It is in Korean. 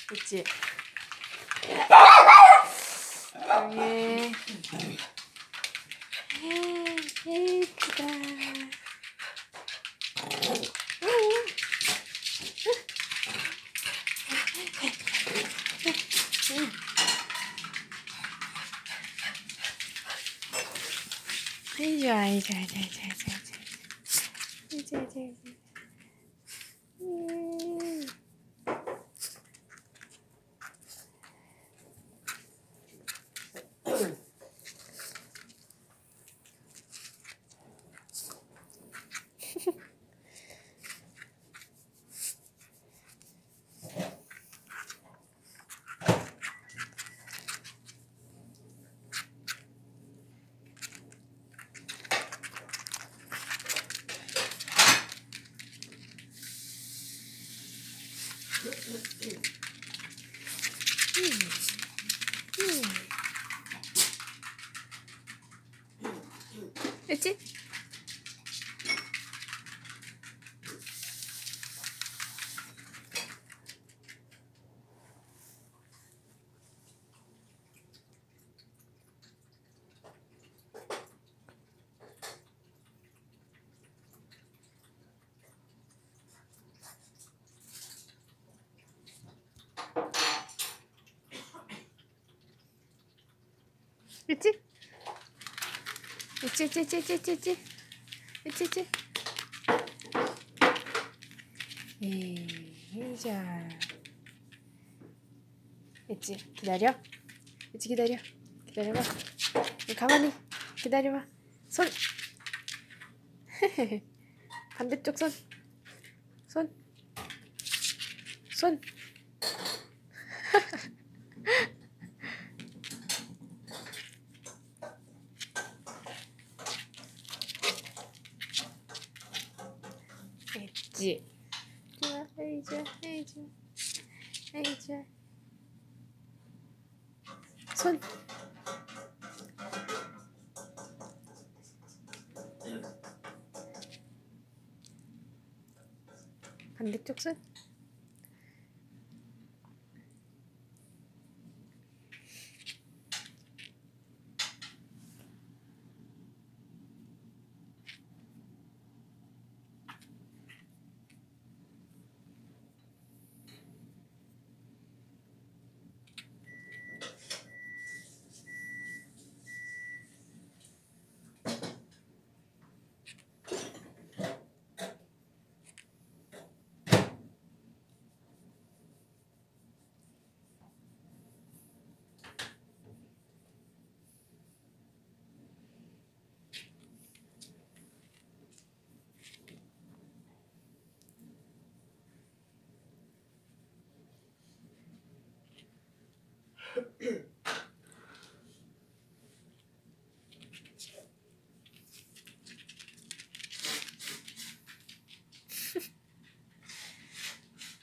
있지? 조용해. 예쁘다. 아이 좋아, 아이 좋아, 좋아, 좋아, 좋아, 좋아, 좋아, 좋아. 됐지? 있지? 있지, 있지, 있지, 있지, 있지, 있지, 있지, 있지. 자, 있지. 기다려. 있지, 기다려. 기다려봐. 가만히 기다려봐. 손. 반대쪽 손. 손. 손. 있지. 좋아, 에이 좋아, 에이 좋아, 에이 좋아. 손. 반대쪽 손.